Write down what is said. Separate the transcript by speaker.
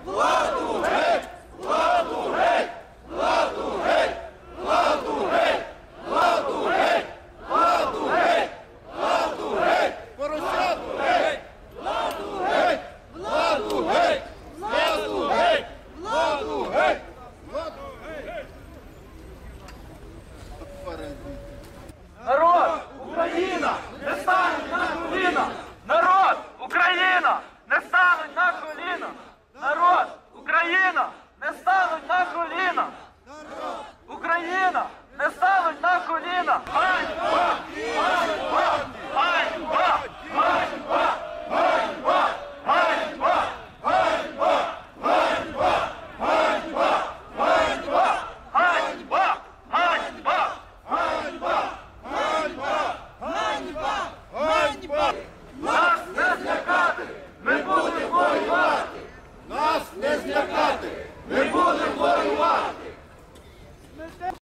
Speaker 1: Владу геть! Владу геть! Владу геть! Владу геть! Владу геть! Владу геть! Владу геть! Поросяту геть! Владу геть! Владу геть! Владу геть! Владу геть! Владу геть!
Speaker 2: Народ! Україна! Не стануть на коліна! Народ! Україна! Не стануть на коліна! Народ! Україна! Не стануть на коліна! Україна! Не стануть на коліна! Ганьба! Ганьба! Ганьба! Ганьба! Ганьба! Ганьба! Ганьба! Ганьба! Ганьба! Ганьба! Ганьба! Ганьба!
Speaker 1: Ганьба! Ганьба! Ганьба! Ганьба!
Speaker 2: Нас не злякати! Ми будемо воювати!
Speaker 1: Нас не злякати! Ми будемо